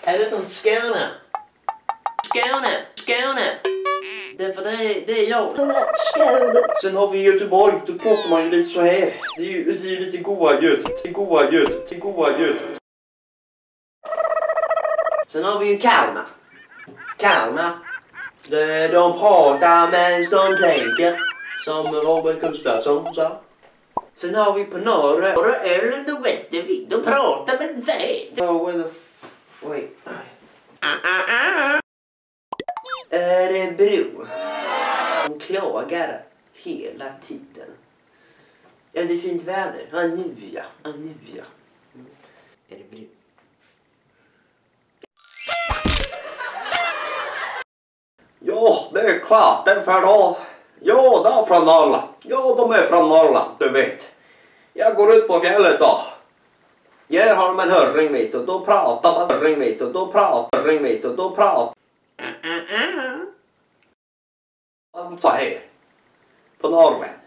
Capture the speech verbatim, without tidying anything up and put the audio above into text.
Är det från Skåne? Skåne, Skåne. Därför det är, det är jag. Skåne. Sen har vi Göteborg, då pratar man ju lite så här. Det är ju, det är ju lite goa götet. Det är goa götet. Det är goa götet. Sen har vi ju Kalmar. Kalmar. De, de pratar medan de tänker. Som Robert Gustafsson sa. Sen har vi på norra. Norra Öland och Västervik. De pratar med det. Oh, where the f... Wait. Örebro. De klagar hela tiden. Ja, det är fint väder. Ja, nu ja. Ja, nu ja. Örebro. Ja, det är klart. Det är för då. Ja, de är från Norrland. Ja, de är från Norrland, du vet. Jag går ut på fjället då. Jag har de en hörring mitt och då pratar man hörring mitt och då pratar hörring mitt och då pratar man så här. På Norrland.